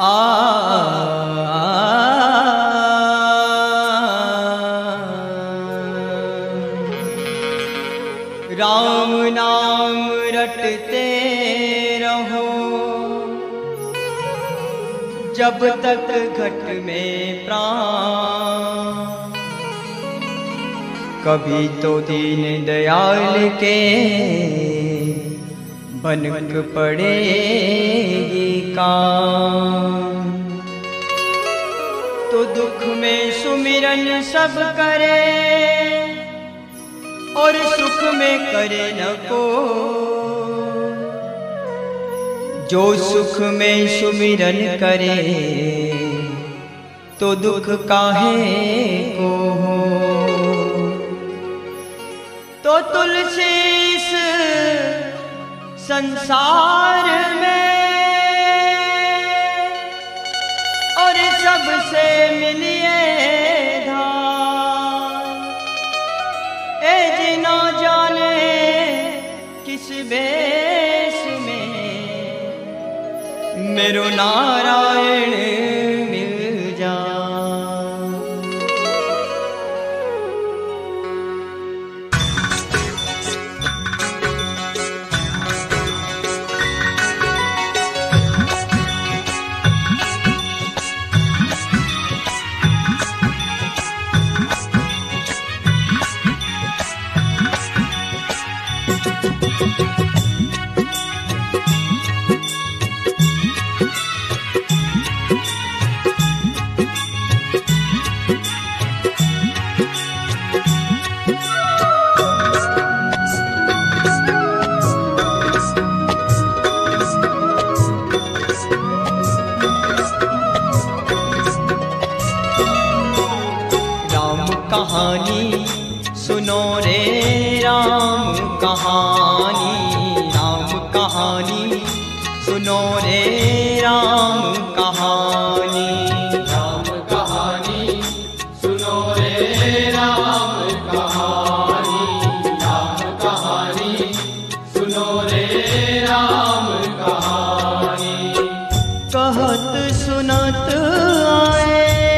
राम नाम रटते रहो जब तक घट में प्राण। कभी तो दीन दयाल के बनक पड़ेगी काम। तो दुख में सुमिरन सब करे और सुख में करे न को। जो सुख में सुमिरन करे तो दुख काहे को हो। तो तुलसी इस संसार में और सबसे मिलिए धार। ए जिना जाने किस बेश में मेरो नारायण मिल जा। कहानी सुनो रे राम कहानी। राम कहानी सुनो रे राम कहानी। राम कहानी सुनो रे राम कहानी। राम कहानी सुनो रे राम कहानी। कहत सुनत आए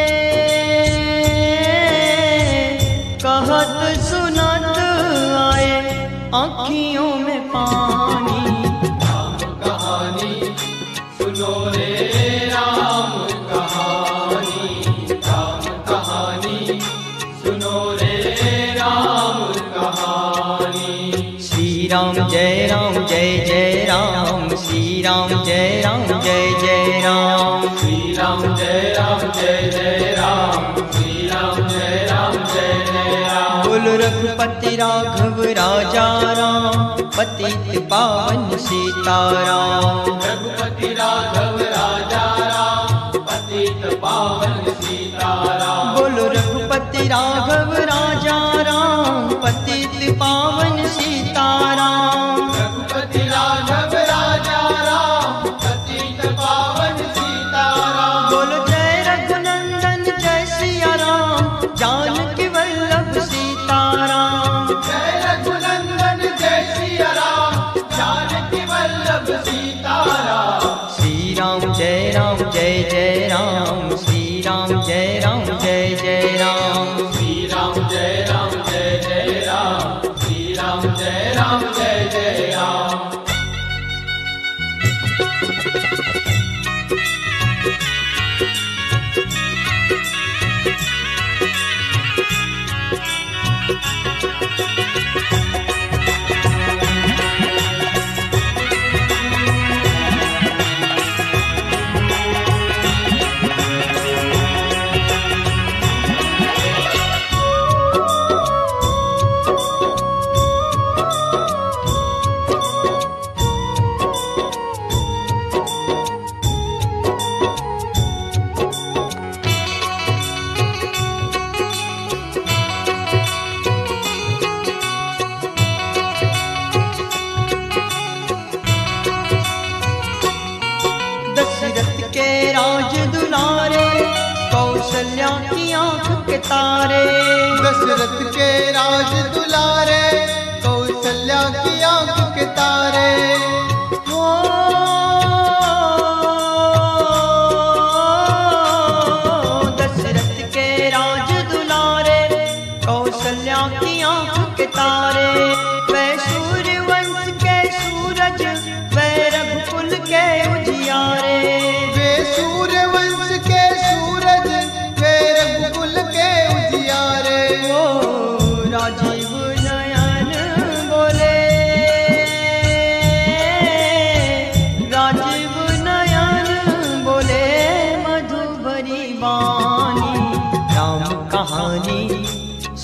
कहत सुनत आए आँखियों में पानी। राम कहानी सुनो रे राम कहानी। राम कहानी सुनो रे राम कहानी। श्री राम जय राम जय जय राम। श्री राम जय राम जय जय राम। श्री राम जय राम जय जय राम। श्री राम जय राम जय जय राम। बोल रघुपति राघव राजा राम पतित पावन सीताराम। रघुपति राघव राजा राम पतित पावन सीताराम। बोलो रघुपति राघव राजा राम पतित पावन सीताराम। रघुपति राघव राजा राम पतित पावन सीताराम। बोलो जय रघुनंदन जय सिया राम जानकी वल्लभ सीताराम। जय रघुनंदन जय सिया राम जानकी वल्लभ सीताराम। श्री राम जय राम जय जय राम। श्री राम जय राम जय जय राम। श्री राम जय राम जय जय राम। श्री राम जय राम जय जय राम। राज दुलारे कौशल्या की आंख के तारे। दशरथ के राज दुलारे कौशल्या की आंख के तारे। हो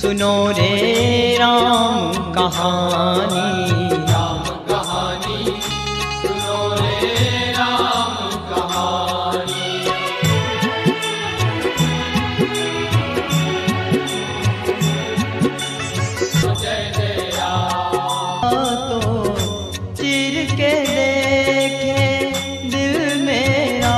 सुनो रे राम कहानी। राम कहानी सुनो रे राम कहानी। जय जय राम। तो चीर के देखे दिल मेरा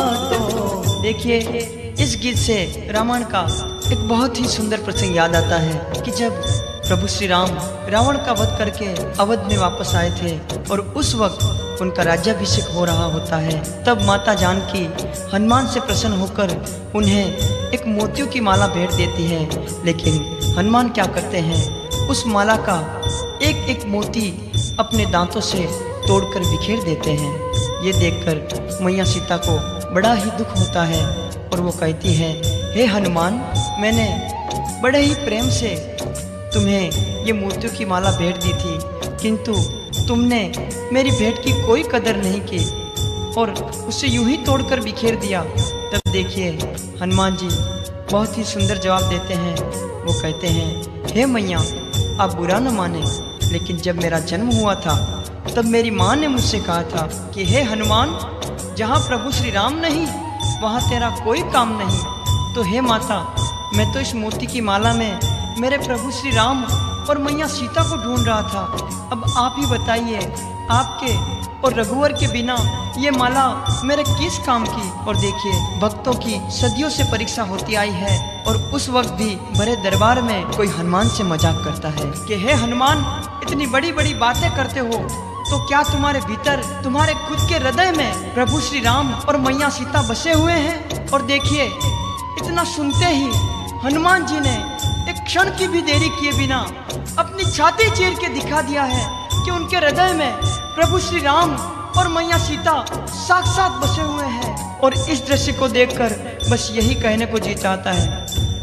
तो। देखिए, इस गीत से रामायण का एक बहुत ही सुंदर प्रसंग याद आता है कि जब प्रभु श्री राम रावण का वध करके अवध में वापस आए थे और उस वक्त उनका राज्याभिषेक हो रहा होता है, तब माता जानकी हनुमान से प्रसन्न होकर उन्हें एक मोतियों की माला भेंट देती है। लेकिन हनुमान क्या करते हैं, उस माला का एक एक मोती अपने दांतों से तोड़कर बिखेर देते हैं। ये देखकर मैया सीता को बड़ा ही दुख होता है और वो कहती है, हे हनुमान, मैंने बड़े ही प्रेम से तुम्हें ये मोतियों की माला भेंट दी थी, किंतु तुमने मेरी भेंट की कोई कदर नहीं की और उसे यूं ही तोड़कर बिखेर दिया। तब देखिए हनुमान जी बहुत ही सुंदर जवाब देते हैं। वो कहते हैं, हे मैया, आप बुरा न माने, लेकिन जब मेरा जन्म हुआ था तब मेरी माँ ने मुझसे कहा था कि हे हनुमान, जहाँ प्रभु श्री राम नहीं वहाँ तेरा कोई काम नहीं। तो हे माता, मैं तो इस मोती की माला में मेरे प्रभु श्री राम और मैया सीता को ढूंढ रहा था। अब आप ही बताइए, आपके और रघुवर के बिना ये माला मेरे किस काम की। और देखिए, भक्तों की सदियों से परीक्षा होती आई है और उस वक्त भी बड़े दरबार में कोई हनुमान से मजाक करता है कि हे हनुमान, इतनी बड़ी बड़ी बातें करते हो तो क्या तुम्हारे भीतर, तुम्हारे खुद के हृदय में प्रभु श्री राम और मैया सीता बसे हुए हैं। और देखिए, इतना सुनते ही हनुमान जी ने एक क्षण की भी देरी किए बिना अपनी छाती चीर के दिखा दिया है कि उनके हृदय में प्रभु श्री राम और मैया सीता साक्षात बसे हुए हैं। और इस दृश्य को देखकर बस यही कहने को जी चाहता है,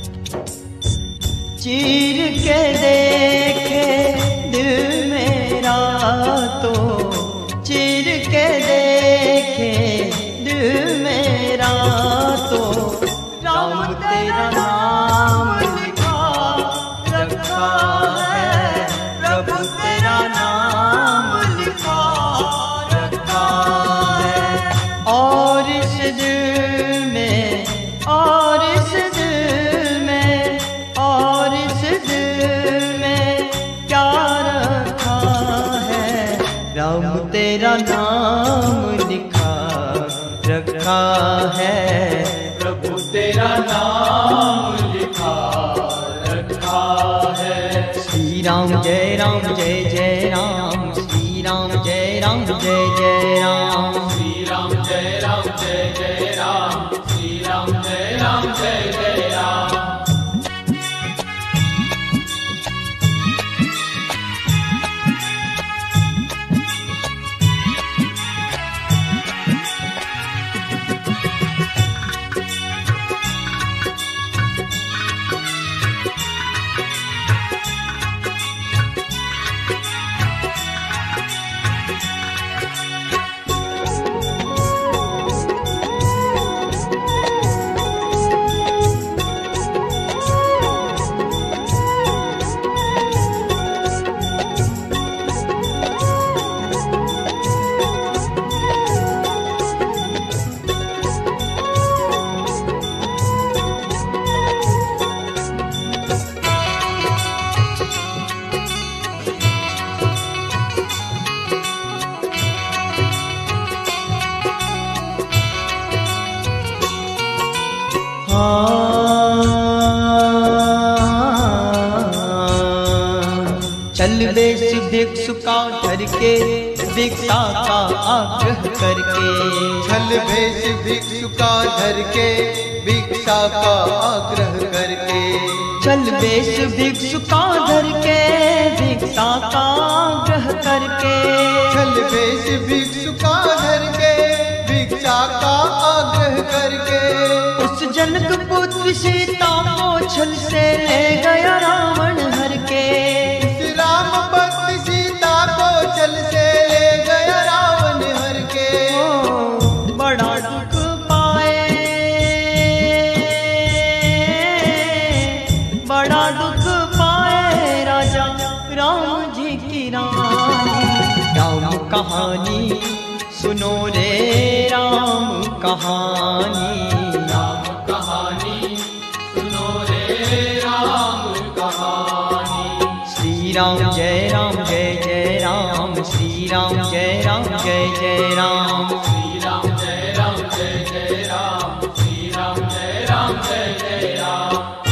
चीर के देखे दिल मेरा तो, चीर के देखे दिल मेरा तो, राम तेरा नाम लिखा रखा है, प्रभु तेरा नाम लिखा रखा है। और इस दिल में, और इस दिल में, और इस दिल में क्या रखा है, राम तेरा नाम लिखा रखा है, प्रभु तेरा नाम लिखा रखा है। श्री राम जय जय राम, श्री राम जय जय राम, श्री राम जय राम जय जय राम, श्री राम जय राम जय जय राम। चल बेस भिक्षु का धर के, भिक्षा का आग्रह करके, छल भेष भिक्षु का धर के, भिक्षा का आग्रह करके, चल बेस भिक्षु का धर के, भिक्षा का आग्रह करके, छल भेष भिक्षु का धर के, भिक्षा का आग्रह करके, उस जनक पुत्र सीता को छल से ले गया रावण हर के, राम पत्नी सीता को छल से ले गया रावण हर के। बड़ा दुख पाए, बड़ा दुख राम कहानी सुनो रे राम कहानी, राम कहानी सुनो रे राम कहानी। श्री राम जय राम जय जय राम, श्री राम जय राम जय जय राम, श्री राम जय राम जय जय राम, श्री राम जय राम जय जय राम।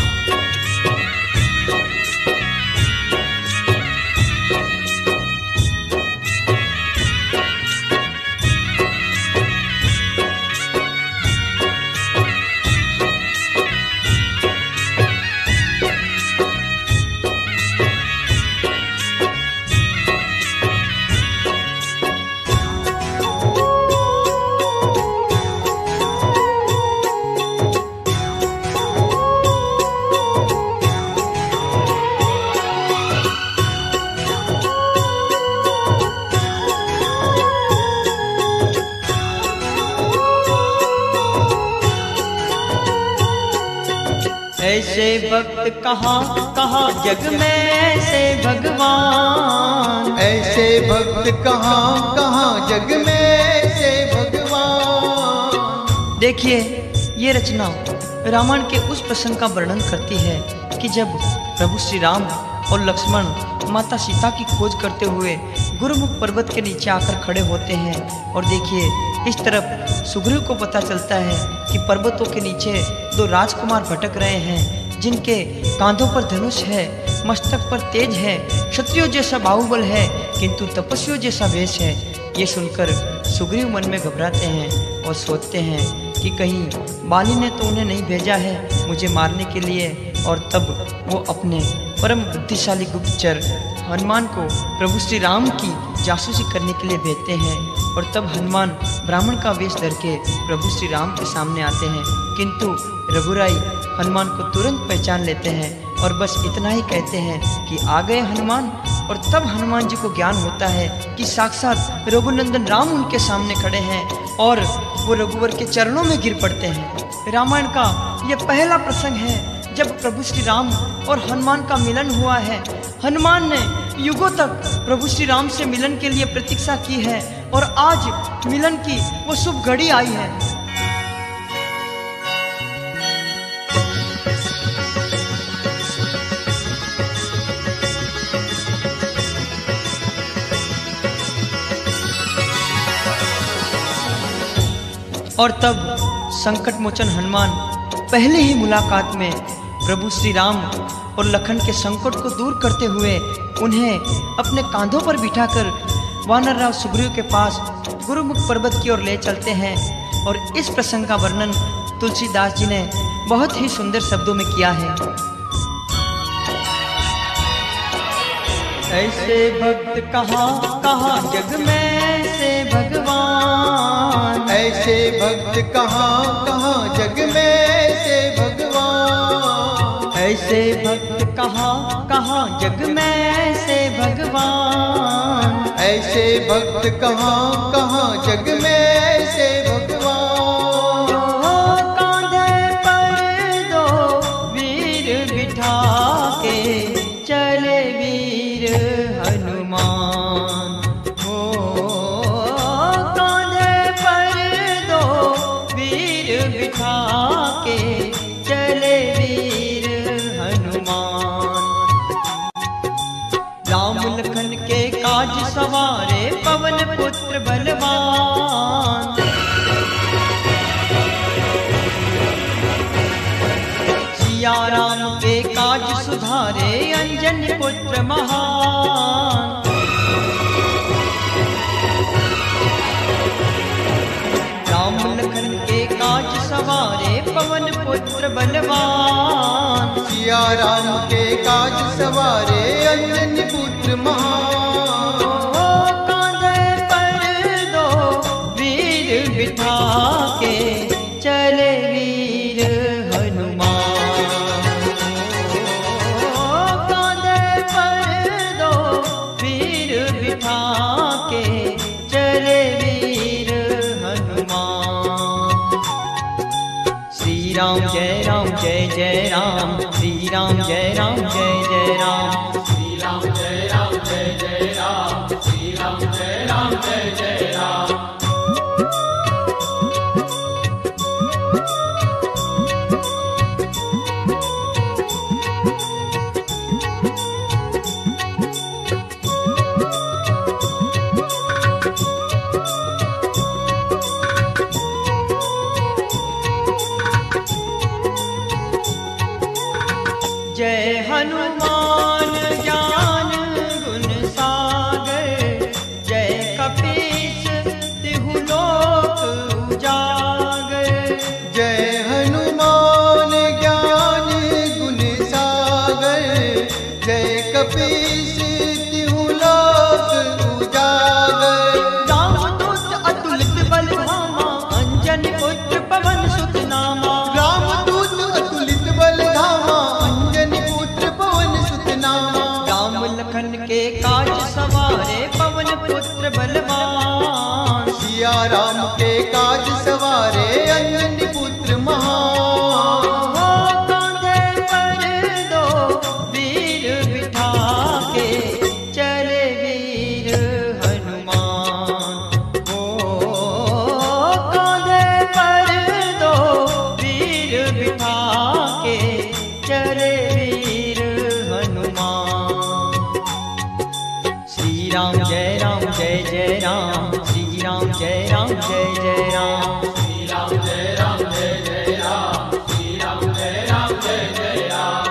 ऐसे भक्त कहाँ कहाँ जग में ऐसे भगवान, ऐसे भक्त कहाँ कहाँ जग में ऐसे भगवान। देखिए ये रचना रामायण के उस प्रसंग का वर्णन करती है कि जब प्रभु श्री राम और लक्ष्मण माता सीता की खोज करते हुए गुरुमुख पर्वत के नीचे आकर खड़े होते हैं। और देखिए इस तरफ सुग्रीव को पता चलता है कि पर्वतों के नीचे दो राजकुमार भटक रहे हैं, जिनके कांधों पर धनुष है, मस्तक पर तेज है, क्षत्रियों जैसा बाहुबल है किंतु तपस्वियों जैसा वेश है। ये सुनकर सुग्रीव मन में घबराते हैं और सोचते हैं कि कहीं बाली ने तो उन्हें नहीं भेजा है मुझे मारने के लिए। और तब वो अपने परम बुद्धिशाली गुप्तचर हनुमान को प्रभु श्री राम की जासूसी करने के लिए भेजते हैं। और तब हनुमान ब्राह्मण का वेश धर के प्रभु श्री राम के सामने आते हैं, किंतु रघुराई हनुमान को तुरंत पहचान लेते हैं और बस इतना ही कहते हैं कि आ गए हनुमान। और तब हनुमान जी को ज्ञान होता है कि साक्षात रघुनंदन राम उनके सामने खड़े हैं और वो रघुवर के चरणों में गिर पड़ते हैं। रामायण का यह पहला प्रसंग है जब प्रभु श्री राम और हनुमान का मिलन हुआ है। हनुमान ने युगों तक प्रभु श्री राम से मिलन के लिए प्रतीक्षा की है और आज मिलन की वो शुभ घड़ी आई है। और तब संकट मोचन हनुमान पहले ही मुलाकात में प्रभु श्री राम और लखन के संकट को दूर करते हुए उन्हें अपने कांधों पर बिठाकर वानर राव सुग्रीव के पास गुरुमुख पर्वत की ओर ले चलते हैं। और इस प्रसंग का वर्णन तुलसीदास जी ने बहुत ही सुंदर शब्दों में किया है। ऐसे भक्त कहाँ कहाँ जग में ऐसे भगवान, ऐसे भक्त कहाँ कहाँ जग में ऐसे भगवान। ऐसे भक्त कहाँ कहाँ जग में ऐसे भगवान, ऐसे भक्त कहाँ कहाँ जग में ऐसे भगवान। कांधे पर दो वीर बिठा के चले वीर हनुमान, हो कांधे पर दो वीर बिठा के चले वीर हनुमान। राम लखन के काज सवारे पवन पुत्र बलवान, सिया राम के काज सुधारे अंजनी पुत्र महान। राम लखन के काज सवारे पवन पुत्र बलवान, सिया राम के काज सवारे अंजनी पुत्र महान। कांधे पर दो वीर बिठा के चले वीर हनुमान, कांधे पर दो वीर बिठा के चले वीर हनुमान। श्री राम जय राम जय जय राम, श्री राम जय राम जय जय राम, श्री राम जय राम जय जय राम, राम जय राम जय जय राम। जय हनुमान ज्ञान गुण सागर, जय कपीस तिहु लोक उजागर। जय हनुमान ज्ञान गुण सागर, जय कपीस तिहु लोक उजागर। रामदूत अतुलित बल धामा, अंजनी पुत्र पवन सुत नामा। रामदूत अतुलित बल धामा, अंजनी पुत्र पवन सुत नामा। राम लखन के काज सवारे, पवन पुत्र बलवान। सिया राम के काज सवारे, अंजनी पुत्र महान। कांधे पर दो वीर बिठा के, चले वीर हनुमान। कांधे पर दो वीर बिठा के, चले वीर हनुमान। श्री राम जय राम जय जय राम, श्री राम जय राम जय जय राम। श्री राम जय राम जय जय राम, श्री राम जय राम जय जय राम।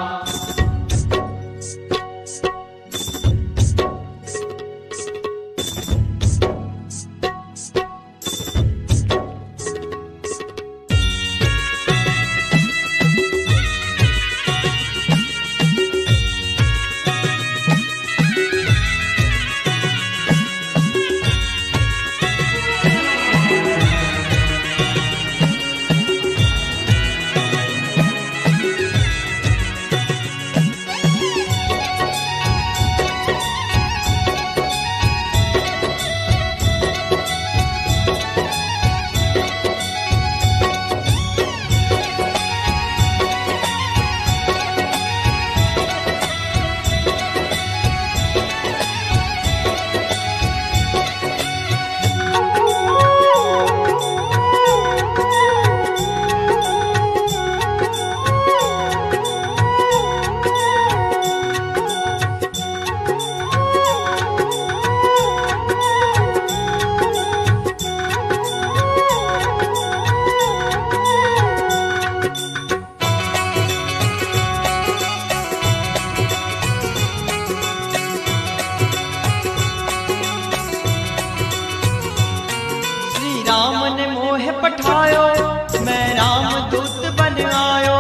राम ने मोह पठायो, मैं राम दूत बन आयो।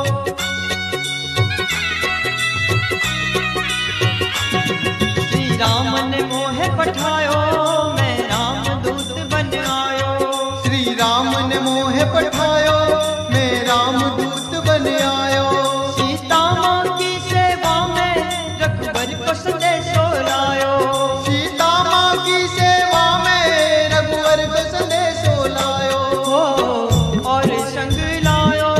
श्री राम ने मोह पठायो, मैं राम दूत बन आयो। श्री राम ने मोह पठायो, मैं राम दूत बन आयो। सीता माँ की सेवा में रघुबर को संदेशो लायो। सीता माँ की सेवा में रघुवर को संदेशो लायो। और संग लायो,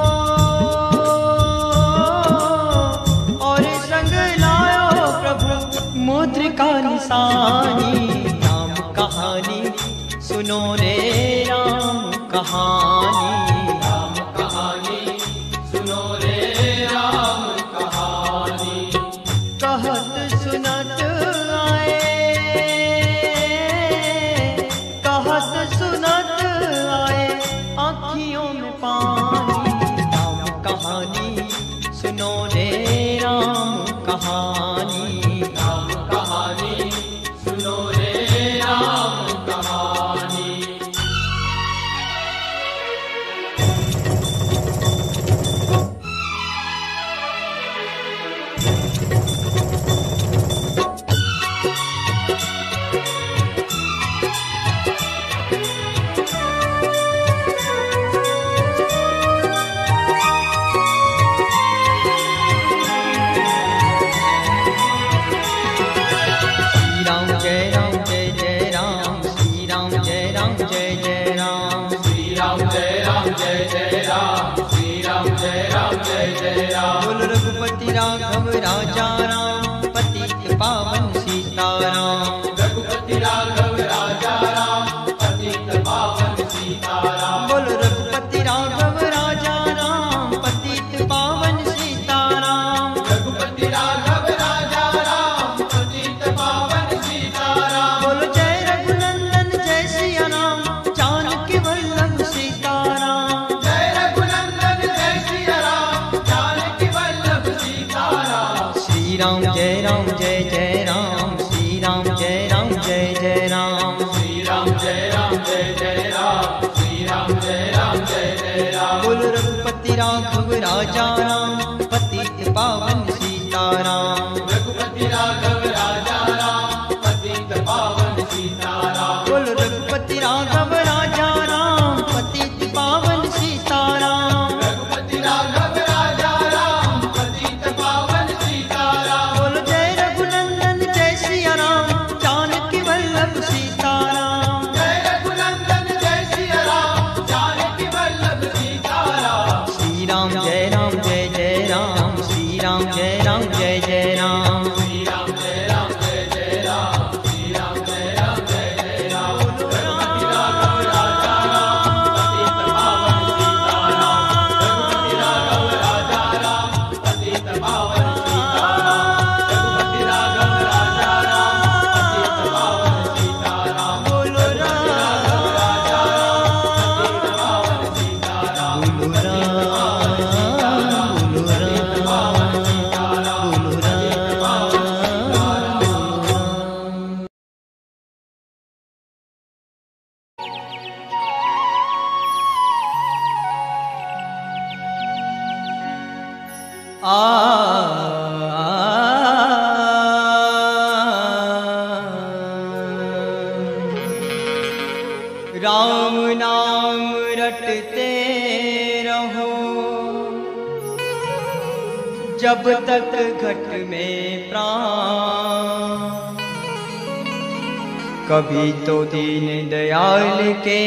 और संग लायो प्रभु मुद्रिका निशानी। राम कहानी सुनो रे राम कहानी। राम कहानी सुनो रे राम कहानी। कहत सुनत आए, कहत सुनत आए आँखियों में पानी। राम कहानी सुनो रे राम कहानी। राम कहानी सुनो रे राम कहानी। रघुपति राघव राजा राम पतित पावन सीताराम। बोलो रघुपति राघव राजा राम पतित पावन सीताराम। रघुपति राघव राजा राम पतित पावन सीताराम। बोलो जय रघुनंदन जय सिया राम जानकी वल्लभ सीताराम। जय रघुनंदन जय सिया राम जानकी वल्लभ सीताराम। श्री राम जय राम जय जय राम श्री राम जय राम जय जय राम। श्री राम जय राम जय जय राम श्री राम जय राम जय जय राम। बोलो रघुपति राघव राजा राम पतित पावन सीताराम। रघुपति राघव राजा राम पतित पावन सीताराम। बोलो रघुपति राघव राजा राम पतित पावन सीताराम। रघुपति राघव राजा राम पतित पावन सीताराम। बोलो जय रघुनंदन जय सिया राम जानकी वल्लभ सीताराम। जय रघुनंदन जय सिया राम जानकी वल्लभ सीताराम। श्री राम जय राम जय जय राम श्री राम जय राम जय जय राम। श्री राम जय राम जय जय राम श्री राम जय राम जय जय राम। रघुपति राघव राजा राम पतित पावन सीताराम। रघुपति राघव राजा राम पतित पावन सीताराम। रघुपति राघव राजा राम पतित पावन सीताराम। बोलो राम राजा राम पतित पावन सीताराम। बोलो राम बोलो राम बोलो राम। राम नाम रटते रहो जब तक घट में प्राण। कभी तो दीन दयाल के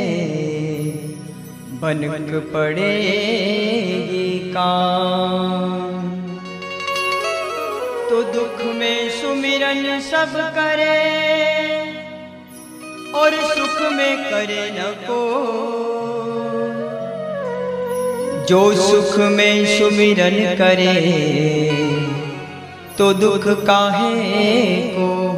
बनक पड़ेगी काम। तो दुख में सुमिरन सब करे और सुख में करे न को। जो सुख में सुमिरन करे तो दुख काहे को।